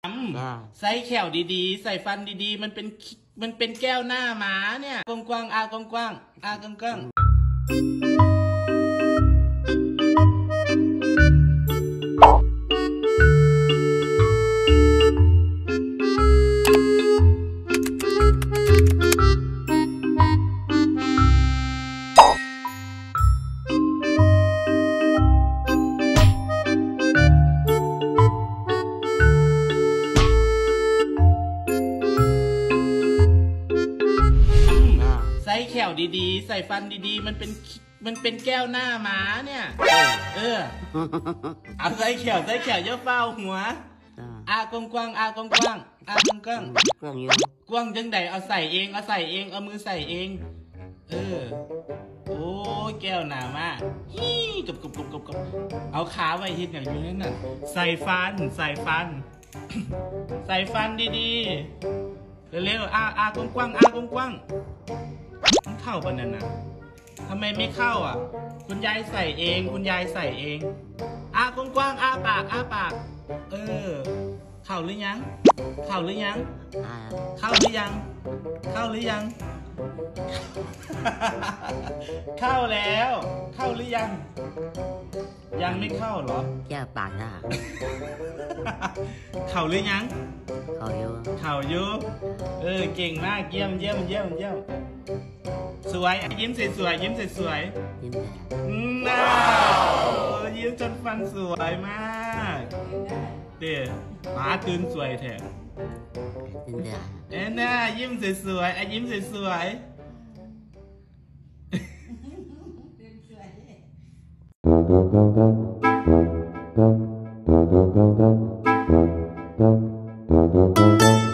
ใส่แขวดีๆใส่ฟันดีๆมันเป็นแก้วหน้าหมาเนี่ยกว้างๆอากว้างๆอากว้างๆใส่แขวดีๆใส่ฟันดีๆมันเป็นแก้วหน้าหมาเนี่ยเอาใส่แขวเยอะเฝ้าหัวอากว้างๆอากว้างๆอากว้างๆกว้างจังใดเอาใส่เองเอามือใส่เองโอ้แก้วหนามากกบเอาขาไว้ทิศอย่างอยู่นั่นน่ะใส่ฟัน ใส่ฟันดีๆเร็วๆอากว้างๆอากว้างๆมันเข้าปะนั่นน่ะทำไมไม่เข้าอ่ะคุณยายใส่เองอากว้างๆอาปากเข้าหรือยังเข้าหรือยังเข้าหรือยังเข้าแล้วเข้าหรือยังยังไม่เข้าเหรอแก้ปากนะเข้าหรือยังเข้าอยู่เก่งมากเยี่ยมสวยยิ้มสวยยิ้มน่ายิ้มจนฟันสวยมากเดี๋ยวหมาตื่นสวยแท้น่ายิ้มสวยยิ้มสวย Thank you.